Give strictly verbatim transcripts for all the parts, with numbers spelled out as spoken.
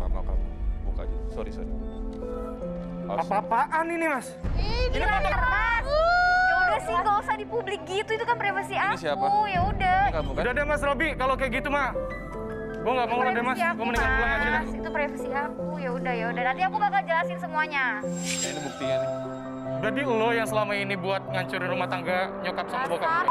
mama kamu. Buka aja. Sorry, sorry. Apa-apaan ini, Mas? Ini foto Mas. Ya udah sih, nggak usah di publik gitu. Itu kan privasi aku. siapa? Ya udah. Ini kamu kan? Udah deh, Mas Robi. Kalau kayak gitu, mah. Gue nggak mau lah deh, Mas. Gue mendingan pulang aja deh. Itu privasi aku. Ya udah, ya udah. Nanti aku bakal jelasin semuanya. Ya, ini buktinya nih. Berarti lo yang selama ini buat ngancurin rumah tangga nyokap sama bokap gue.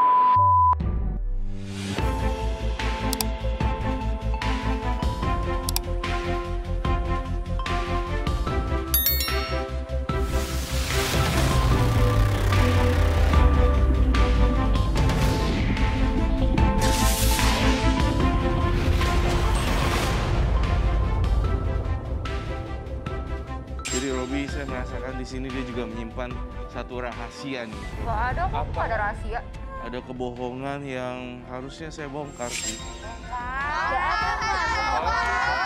Jadi Robi, saya merasakan di sini dia juga menyimpan satu rahasia nih. Gak ada, kok nggak ada rahasia. Ada kebohongan yang harusnya saya bongkar sih. Gak ada, Mas.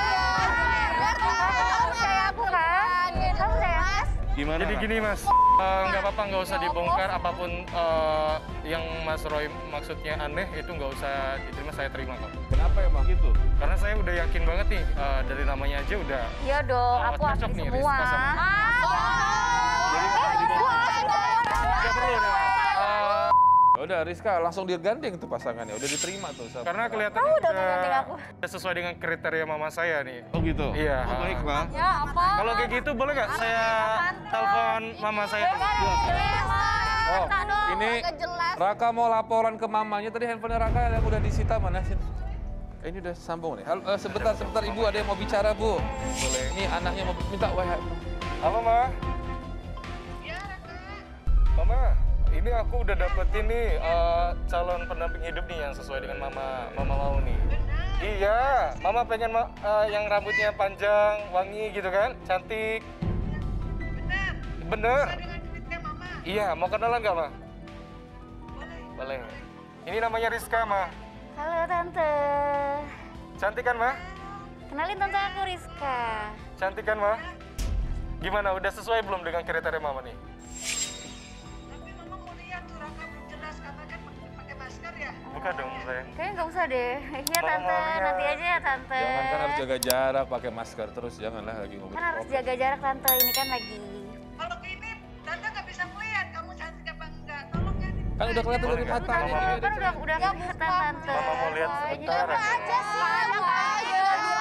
Kamu percaya aku kan? Kamu percaya, Mas? Gimana? Jadi Kak? gini, Mas. Eh, nggak apa-apa, nggak usah dibongkar. Apapun eh, yang Mas Roy maksudnya aneh, itu nggak usah diterima, saya terima kok. Kenapa emang gitu? Karena saya udah yakin banget nih, eh, dari namanya aja udah. Iya dong, Oh, aku cocok aktif nih, semua. Rizka sama- Jadi nggak usah dibongkar. Nggak perlu deh, Mas. Eh, Ya udah, Rizka langsung digandeng tuh pasangannya. Udah diterima tuh. sama- karena kelihatannya Kamu udah ngegandeng aku. udah sesuai dengan kriteria mama saya nih. Oh gitu? Iya. Oh, baik, Pak. Ya, apa? Kalau kayak gitu boleh nggak saya telepon mama saya tuh? Oh, ini Raka mau laporan ke mamanya. Tadi handphone Raka yang udah disita mana sih? Eh, ini udah sambung nih. Halo, eh, sebentar, sebentar. Ibu ada yang mau bicara, Bu. Boleh. Ini anaknya mau minta W H. Halo, Ma. Iya, Mama, ini aku udah dapetin nih eh, calon pendamping hidup nih yang sesuai dengan Mama Mama mau nih. Iya, Mama pengen ma- eh, yang rambutnya panjang, wangi gitu kan, cantik. Bener. Bener. Iya, mau kenalan nggak, Ma? Boleh. Boleh. Ini namanya Rizka, Ma. Halo, Tante. Cantik kan, Ma? Kenalin Tante aku, Rizka. Cantik kan, Ma? Gimana, udah sesuai belum dengan kriteria Mama nih? Tapi mama mau lihat tuh Raka belum jelas karena kan pakai masker ya. Buka dong, sayang. Kayaknya nggak usah deh. Iya, Mama Tante. mau lihat. Nanti aja ya, Tante. Jangan kan harus jaga jarak, pakai masker terus. Janganlah lagi ngobrol. Kan harus jaga jarak, Tante. Ini kan lagi... Kalau gini Tante nggak bisa melihat kamu cantik apa enggak. Tolong ya. Kan udah kelihatan Boleh dari nggak? mata. Mama ini. mau- Kan udah udah kelihatan, Tante. Mama mau lihat sebentar. Coba aja sih. Ayo, ayo.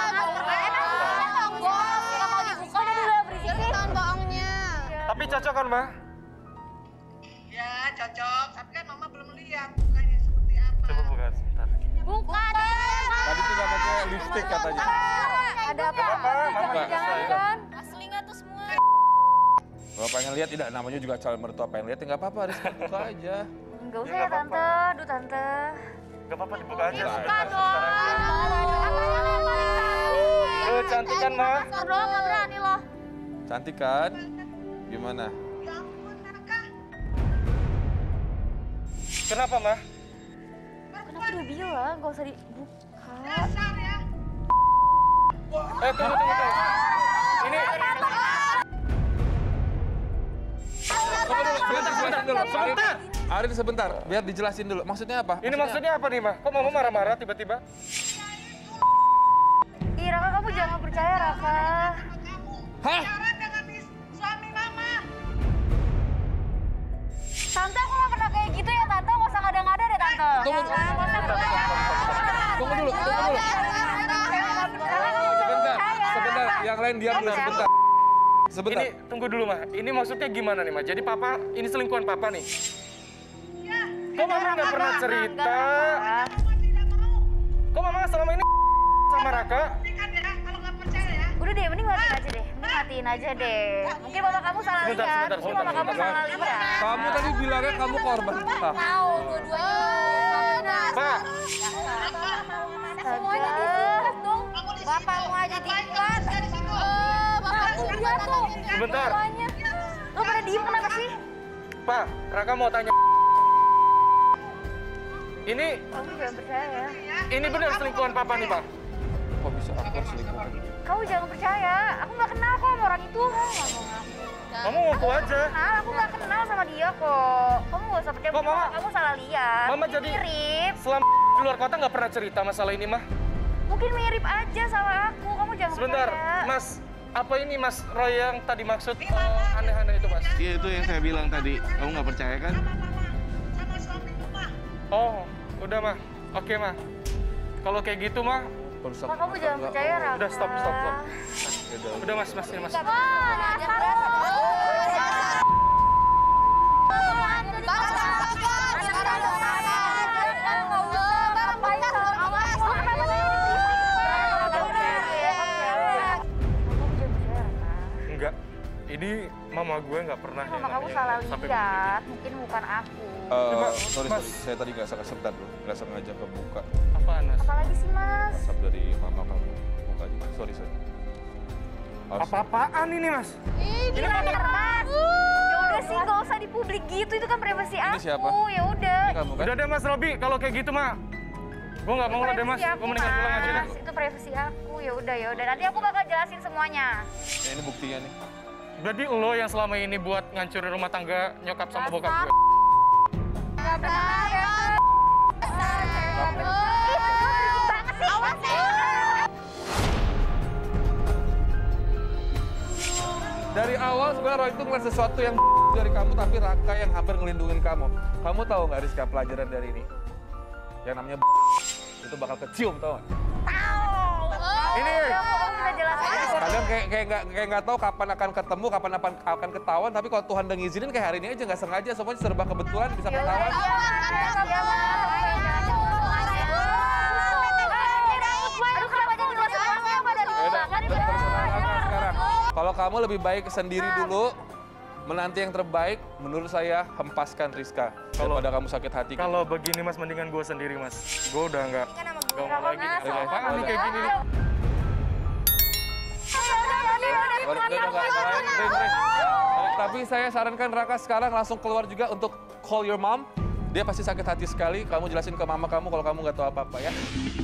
Nggak mau dibuka, udah dulu berisik sih. bohongnya. Tapi cocok kan, Ma? Ya cocok. Tapi kan mama belum lihat mukanya seperti apa. Coba buka sebentar. Buka deh. Tadi tidak pakai lipstick katanya. Ada apa? Apa? Mama Buka. jangan Kan? Asli nggak tuh semua? Kalau pengen lihat tidak, namanya juga calon mertua pengen lihat, ya nggak apa-apa, Rizka buka aja. Enggak usah Ya, ya, nggak Tante. apa-apa. Aduh, Tante. Gak apa-apa dibuka aja. Buka sebentar, dong. sebentar aja. Tuh, cantik kan, Ma? Masker doang nggak berani loh. Cantik kan? Gimana? Ya ampun Raka. Kenapa, Ma? Kan aku udah bilang, nggak usah dibuka. Dasar ya. Eh, tunggu, tunggu, tunggu. Ini... Tunggu dulu, sebentar, sebentar dulu. Sebentar. Arin sebentar, biar dijelasin dulu. Maksudnya apa? Ini maksudnya apa nih, Ma? Kok Mama marah-marah tiba-tiba? Ih, Raka, kamu jangan percaya, Raka. Hah? Cara dengan is- suami mama. Tante, aku nggak pernah kayak gitu ya, Tante. Nggak usah ngada-ngada deh, Tante. Tunggu, Nggak usah Tunggu dulu, tunggu dulu. Sebentar, sebentar. Yang lain diam dulu sebentar. Sebentar. Ini, tunggu dulu, Ma. Ini maksudnya gimana nih, Ma? Jadi Papa, ini selingkuhan Papa nih? Kok Mama nggak pernah cerita? Mama tidak mau. Kok Mama selama ini sama Raka? Ini kan ya kalau nggak percaya ya. Udah deh, mending matiin aja deh. Mending matiin aja deh. Mungkin bapak kamu salah Sebentar, lihat. sebentar, Mungkin sebentar, bapak kamu sebentar. salah lihat. Kamu tadi bilangnya kamu korban. Ah. Tahu dua-duanya. Pak, Semuanya disikat dong. Kamu di Bapakmu aja diikat. di situ. Oh, bapakku Iya tuh. sebentar. Semuanya. Lo pada diem kenapa sih? Pak, Raka mau tanya. Ini, Kamu jangan percaya. ini benar selingkuhan Papa nih, Pak? Kok bisa aku harus selingkuhan? Kamu jangan percaya. Aku nggak kenal kok sama orang itu. Kamu nggak mau ngaku. Kamu ngaku aja. Kenal, aku nggak kenal sama dia kok. Kamu nggak usah percaya. Kok, Mungkin Mama? kamu salah lihat. Mama Mungkin jadi- mirip. Selama di luar kota nggak pernah cerita masalah ini, Mah. Mungkin mirip aja sama aku. Kamu jangan Sebentar, Mas. Apa ini Mas Roy yang tadi maksud eh, aneh-aneh itu, Mas? Iya, itu yang saya bilang tadi. Kamu nggak percaya kan? Sama suamiku mah. Oh, udah mah. Oke mah. Kalau kayak gitu mah, Perusak Kak, kamu rumah jangan tangga. percaya, Oh, Raka. udah stop, stop, stop. ya udah. Udah Mas, Mas, ini Mas. Enggak. Ini mama gue nggak pernah yang Mama kamu namanya salah sampai lihat, mungkin bukan aku. Eh, Coba, sorry, Mas. sorry. Saya tadi nggak sengaja sebentar bro. Nggak sengaja kebuka begini. Apaan, Mas? Apalagi sih, Mas? WhatsApp dari mama kamu. Mukanya. Sorry, sorry. Harus- Apa-apaan ini, Mas? Ini foto Mas. Ya udah sih, nggak usah di publik gitu. Itu kan privasi aku. siapa? Ya udah. Ini kamu kan? Udah deh Mas Robi, kalau kayak gitu mah, gue nggak mau lah deh Mas. Privasi aku, Gue mendingan pulang aja deh. Mas. Itu privasi aku. Ya udah, ya udah. Nanti aku bakal jelasin semuanya. Ya, ini buktinya nih. Berarti lo yang selama ini buat ngancurin rumah tangga nyokap sama bokap gue. Nggak benar ya. Ih, berisik banget sih. Awas ya. Dari awal sebenarnya Roy itu ngeliat sesuatu yang dari kamu, tapi Raka yang hampir ngelindungin kamu. Kamu tahu nggak Rizka pelajaran dari ini? Yang namanya itu bakal kecium, tau nggak? Ini, Udah, kamu bisa jelasin. Kalian kayak kayak nggak kayak nggak tahu kapan akan ketemu, kapan akan akan ketahuan. Tapi kalau Tuhan udah ngizinin kayak hari ini aja nggak sengaja, semuanya serba kebetulan bisa Ya udah, ketahuan. iya, Mas. Iya, Mas. Aduh, kenapa jadi luas banget pada Ya udah, terserah kamu sekarang. Kalau kamu lebih baik sendiri dulu, menanti yang terbaik, menurut saya hempaskan Rizka. Kalau- Daripada kamu sakit hati. kalau begini Mas, mendingan gue sendiri Mas. Gue udah nggak nggak mau lagi. Mas. Ada apaan nih kayak gini nih? Udah, udah, udah, nggak- nggak lain. Rin, Rin. Eh, Tapi saya sarankan Raka sekarang langsung keluar juga untuk call your mom. Dia pasti sakit hati sekali. Kamu jelasin ke mama kamu kalau kamu nggak tahu apa-apa ya.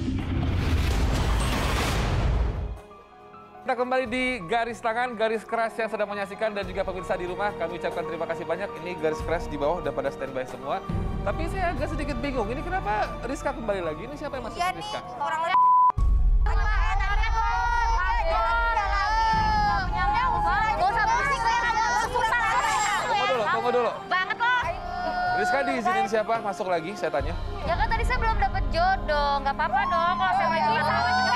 Kita kembali di garis tangan, garis keras yang sedang menyaksikan dan juga pemirsa di rumah. Kami ucapkan terima kasih banyak. Ini garis keras di bawah udah pada standby semua. Tapi saya agak sedikit bingung. Ini kenapa Rizka kembali lagi? Ini siapa yang masuk Iya ke nih, Rizka? orang lihat. Gak usah berisik, susah. Tunggu dulu, tunggu dulu. Banget loh. Rizka diizinin siapa masuk lagi? Saya tanya. Ya kan tadi saya belum dapet jodoh, nggak apa-apa dong kalau saya mau juga sama juga.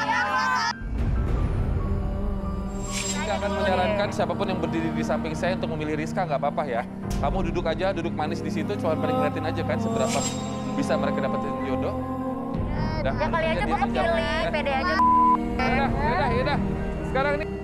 Saya akan menyarankan siapapun yang berdiri di samping saya untuk memilih Rizka, nggak apa-apa ya. Kamu duduk aja, duduk manis di situ, cuma paling ngeliatin aja kan seberapa bisa mereka dapetin jodoh. Dah, Ya kali aja jadi gue kepilih, jangan- pede aja. Yaudah, yaudah, yaudah. Sekarang ini